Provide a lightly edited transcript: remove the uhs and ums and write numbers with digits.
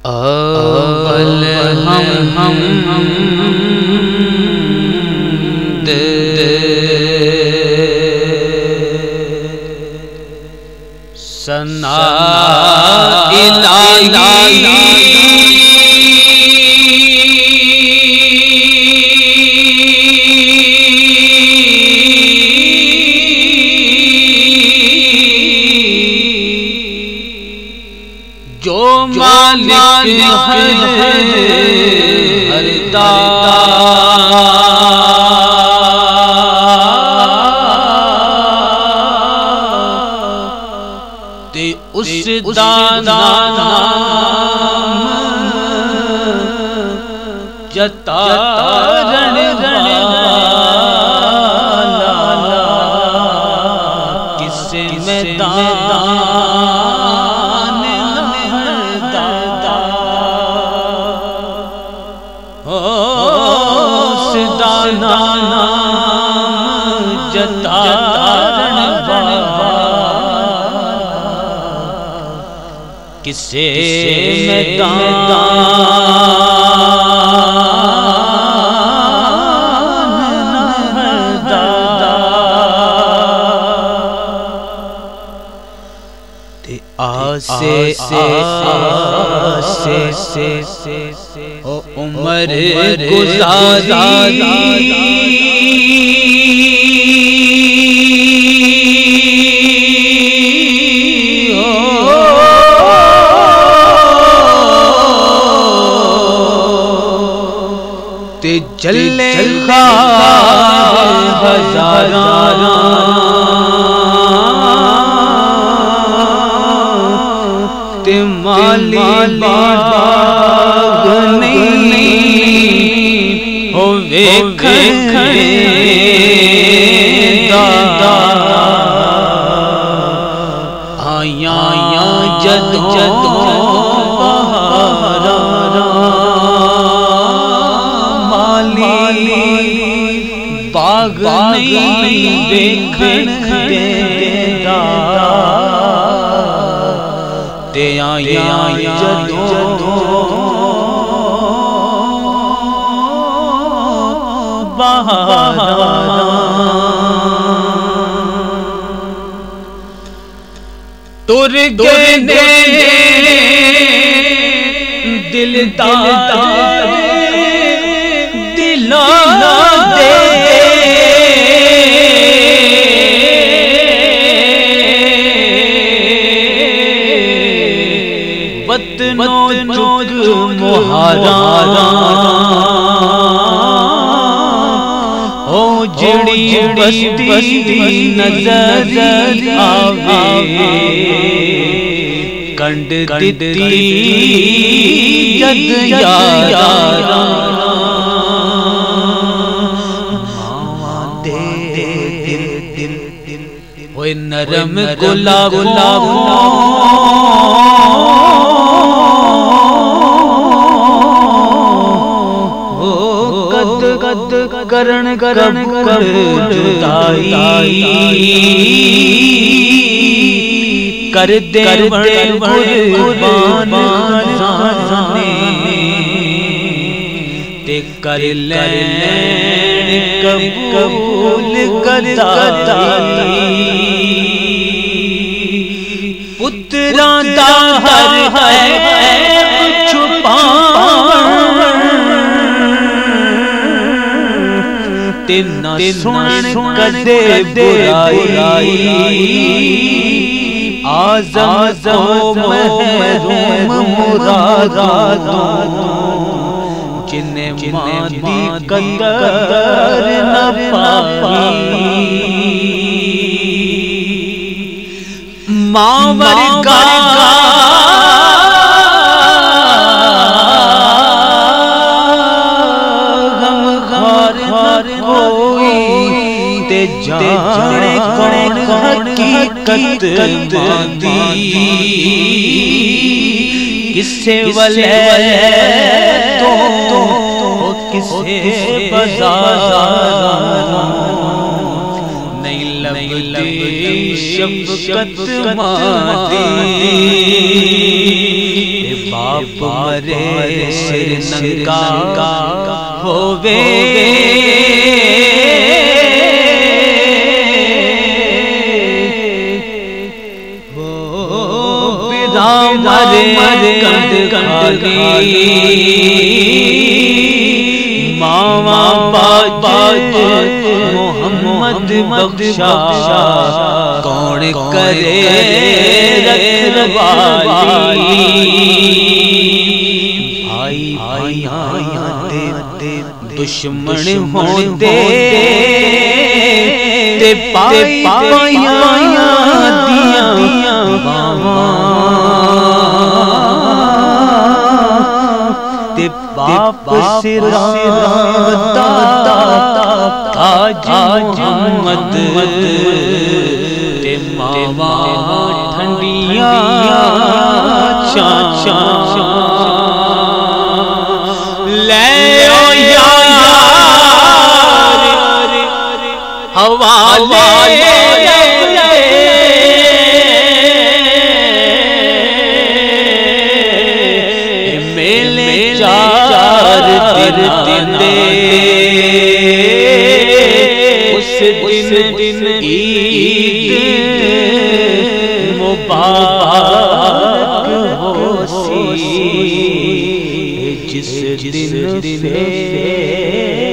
اول ہم ثنا جو مالک ہر تے اس دانا جتا رن کس میدان کسے میدان تے آسے او عمر گزاری تے جلے ہزاراں تے مالی باغ نہیں ہو ویکھے دادا آیاں جدوں باغ نہیں ویکھن دیندا تے آیاں جدوں بہاراں ٹر گئے دلدار وطنوں چک مہاراں او جڑی بستی نظر آوے کنڈ دتی جد یاراں ہوئے نرم گلاب کرن جدائی کر دے قربان تے کر لین قبول گدائی پتراں دا ہر عیب تے نہ سن کدے برائی آزم و محروم مرادوں جنہیں مادی قدر نہ پائی ماں ورگا جانے کون حقیقت ماندی کسے والے تو کسے بازار نہیں لبدی شفقت ماندی باپ مرے سر ننگا ہووے مرے کند ماں باج محمد بخشا کون کرے رکھوالی بھائی بھائیاں دے دشمن ہوندے تے پائی پائیاں دیاں تے باپ سرا دادا تاج محمد تے ماں ٹھنڈیاں چاچا لے او یار حوالے اس دن عید مبارک ہو سی جس دن سے